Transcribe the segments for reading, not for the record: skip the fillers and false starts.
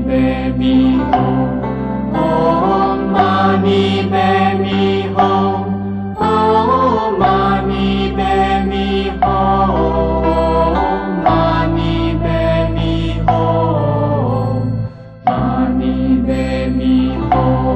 เบมีโฮโอมมานีเบมีโฮโอมมานีเบมีโฮมานีเบมีโฮมานีเบมีโฮ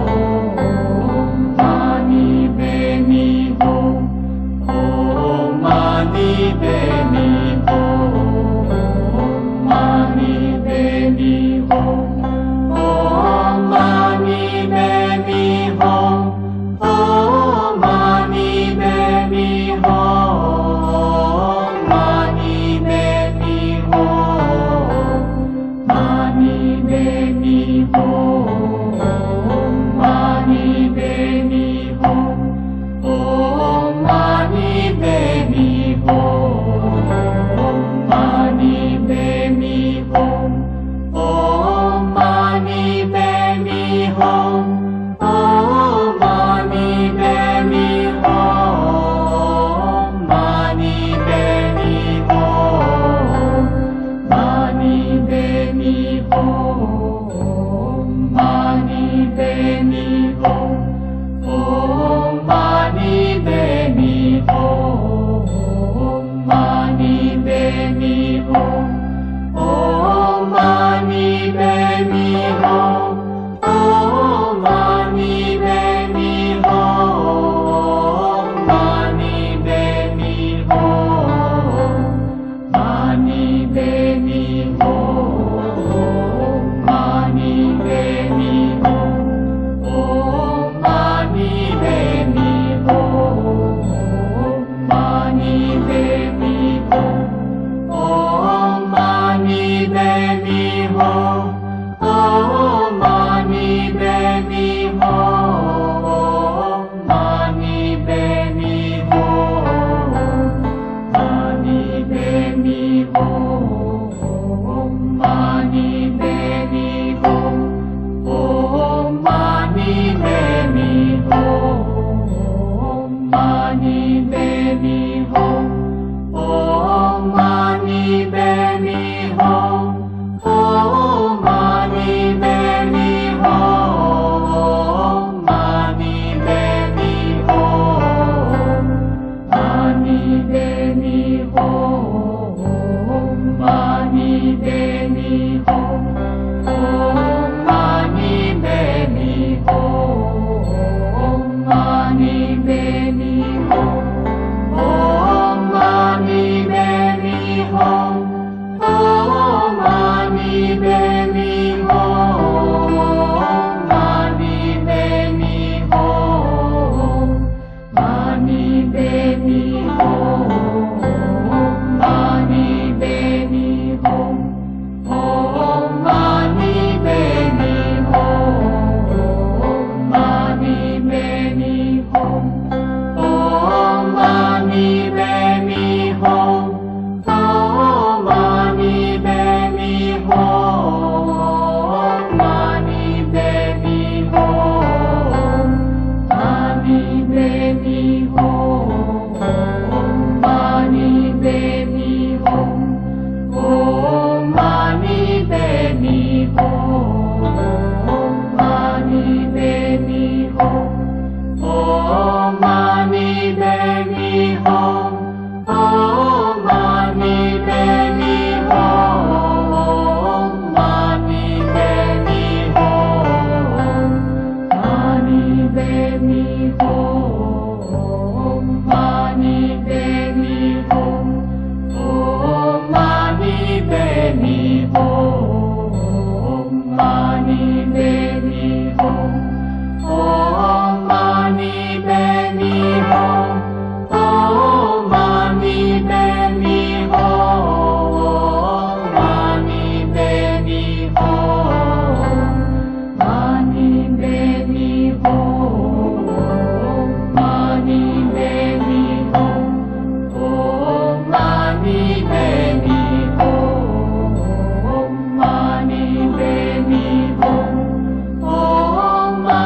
มานีเบมีโฮโอมานีเบมีโฮมานีเบมีโฮโอมานีเบมีโฮโอมานีเบมีโฮมานีเบมีโฮมานีเบมีโฮมานีเบมีโฮโอมานีเบมีโฮมานีเบมีโฮโอมานีเบมีโฮโอมานีเบมีโฮมานีเบมีโฮมานีเบมีโฮมานีเบมีโฮโอมานีเบมีโฮมานีเบมีโฮโอมานีเบมีโฮโอมานีเบมีโฮมานีเบมีโฮมานีเบมีโฮมานีเบมีโฮโอมานีเบมีโฮมานีเบมีโฮโอมานีเบมีโฮโอมานีเบมีโฮมานีเบมีโฮมานีเบมีโฮมานีเบมีโฮโอมานีเบมีโฮมานีเบมีโฮโอมานีเบมีโฮโอมานีเบมีโฮมานีเบมีโฮมานีเบมีโฮมานีเบมีโฮโอมานีเบมีโฮมานีเบมีโฮโอมานีเบมีโฮโอมานีเบมีโฮมานีเบมีโฮมานีเบมีโฮมานีเบมีโฮโอมานีเบมีโฮมานีเบมีโฮโอมานีเบมีโฮโอมานีเบมีโฮมานีเบมีโฮมานีเบมีโฮมานีเบมีโฮโอมานีเบมีโฮมานีเบมีโฮโอมานีเบมีโฮโอมานีเบมีโฮมานีเบมีโฮมานีเบมีโฮมานีเบมีโฮโอมานีเบมีโฮมานีเบมีโฮโอมานีเบมีโฮโอมานีเบมีโฮมานีเบมีโฮมานีเบมีโฮมานีเบมีโฮโอมานีเบมีโฮมานีเบมีโฮโอมา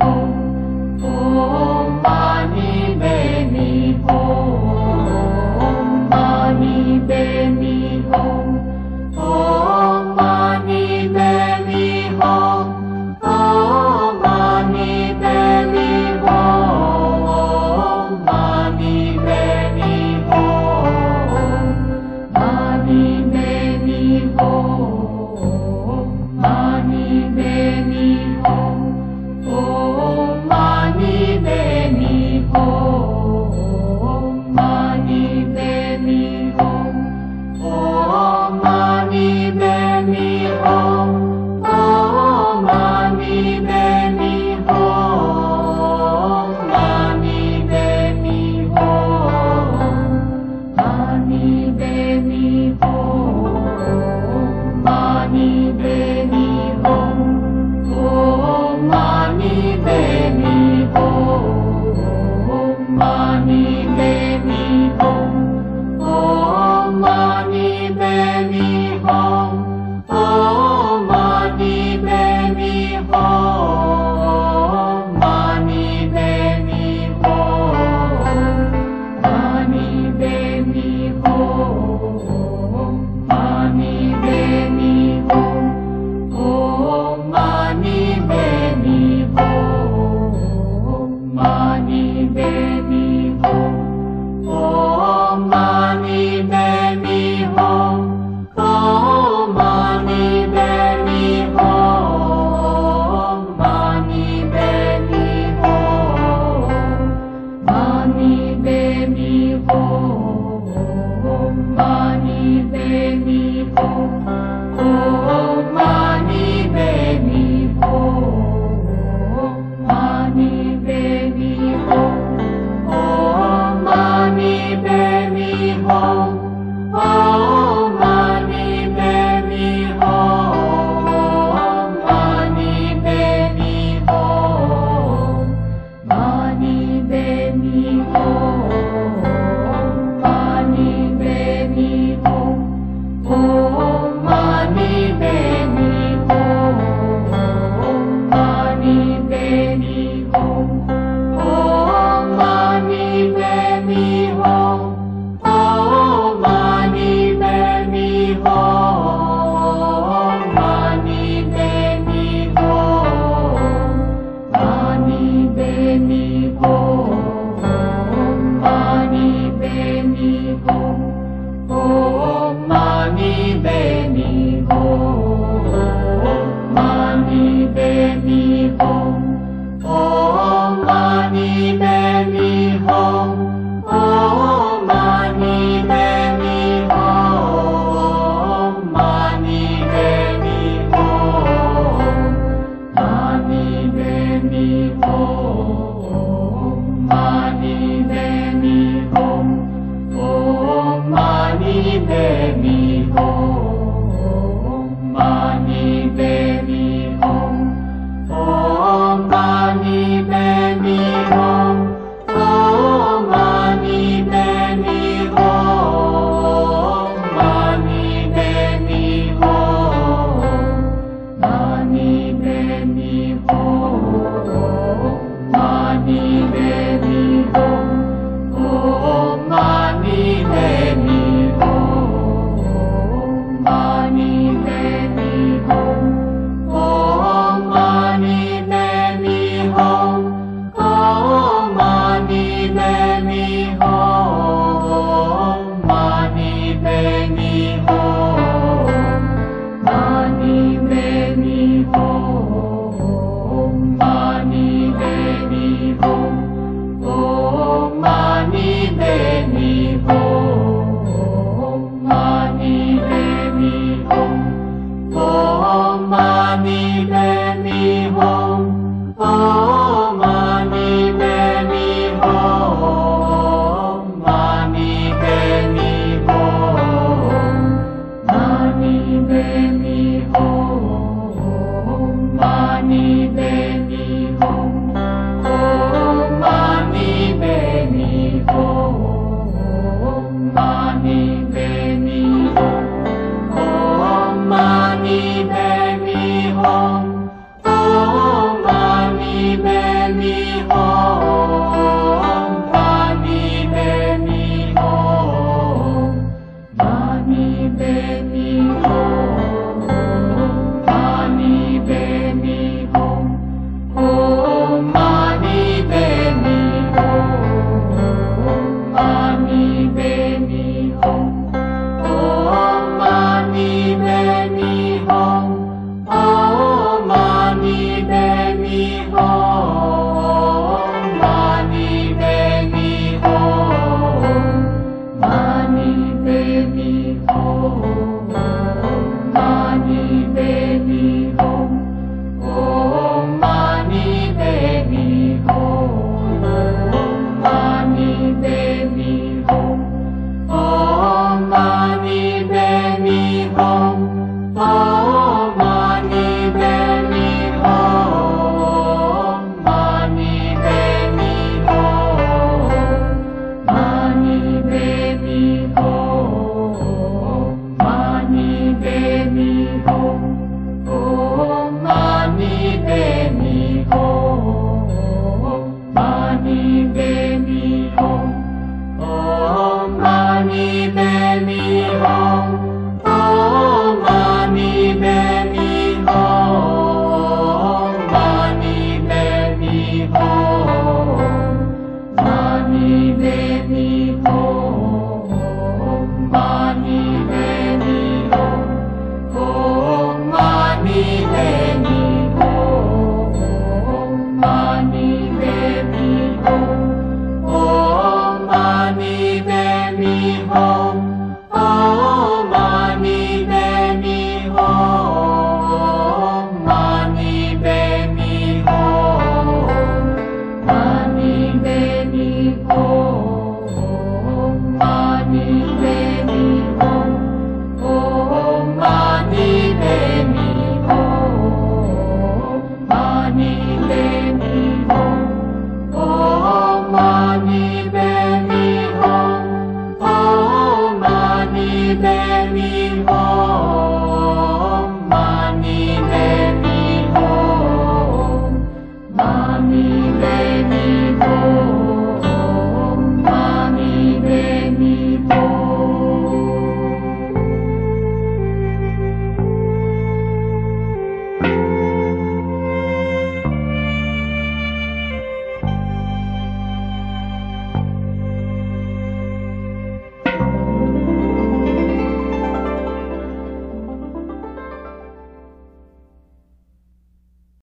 Om Mani Padme Hum.